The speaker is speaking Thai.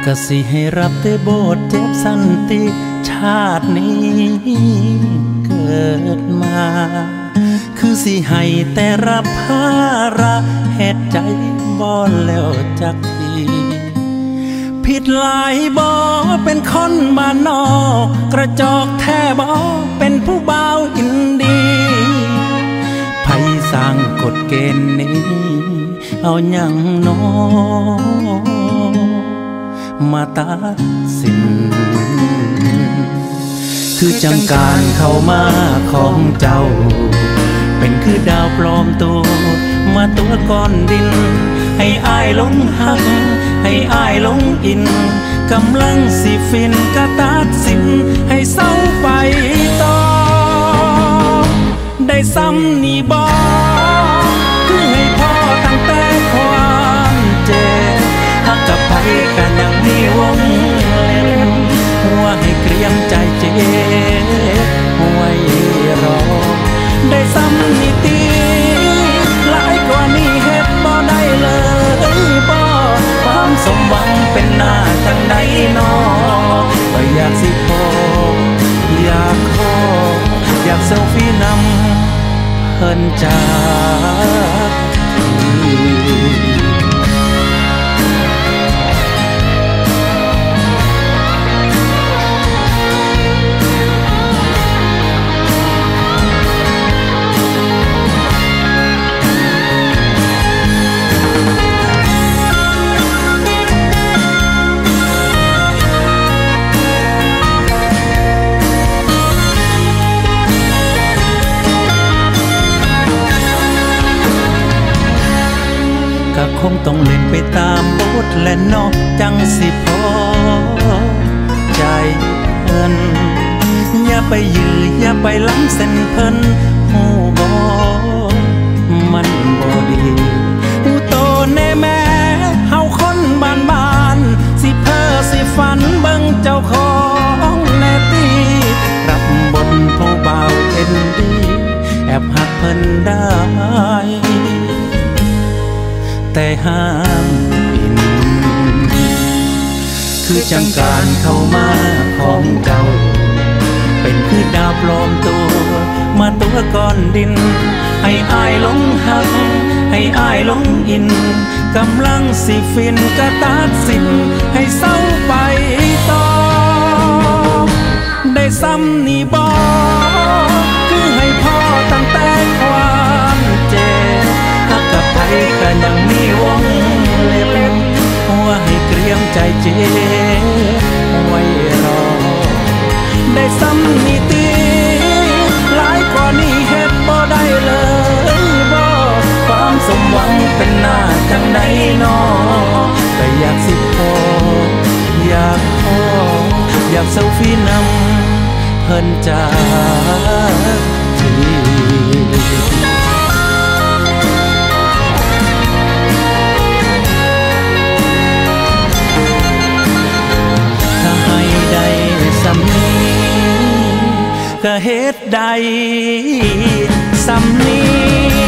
ก็สิให้รับแต่โบทเจ็บสันติชาตินี้เกิดมาคือสิให้แต่รับภาระเหตุใจบ่แล้วจักทีผิดหลายบ่เป็นคนบ้านนอกกระจอกแท้บ่เป็นผู้บ่าวอินดีไผสร้างกฎเกณฑ์นี้เอาหยังน้อมาตัดสินคือจังการเข้ามาของเจ้าเป็นคือดาวปลอมตัวมาตัวก้อนดินให้อายหลงหักให้อายหลงอินกำลังสิฟินกะตัดสินให้เศร้าไปต่อได้ซ้ำนี่บ่คือให้พ่อตั้งแต่ความเจ็บหักกับไผกันยังมีวงเล็บหัวให้เกรียมใจเจ็บไว้รอได้ซ้ำนี่ตีหลายกว่านี้เฮ็ดบ่ได้เลยบ่ความสมหวังเป็นหน้าจังใดน้อก็อยากสิขออยากขออยากเซลฟี่นำเพิ่นจากก็คงต้องเล่นไปตามบทและนอกจังสิพอใจเพิ่นอย่าไปยื้ออย่าไปล้ำเส้นเพิ่นหูบ่มันบ่ดีหูโตแน่แม่เฮาคนบ้านสิเพ้อสิฝันเบิ่งเจ้าของแน่ตีรับบทผู้บ่าวเอ็นดีแอบหักเพิ่นได้แต่ห้ามปินคือจังการเข้ามาของเจ้าเป็นคือดาวปลอมตัวมาตัวก้อนดินให้อายหลงหักให้อายหลงอินกำลังสิฟินกะตัดสินให้เศร้าไปต่อได้ซ้ำนี่บ่คือให้พ่อตั้งแต่ความเจ็บหักกับไผก็ยังมีวงเล็บหัวให้เกรียมใจเจ็บไว้รอได้ซ้ำนี่ตีหลายกว่านี้เฮ็ดบ่ได้เลยบ่ความสมหวังเป็นหน้าจังใดน้อก็อยากสิขออยากขออยากเซลฟี่นำเพิ่นจากทีซ้ำนี้ก็เฮ็ดได้ซ้ำนี้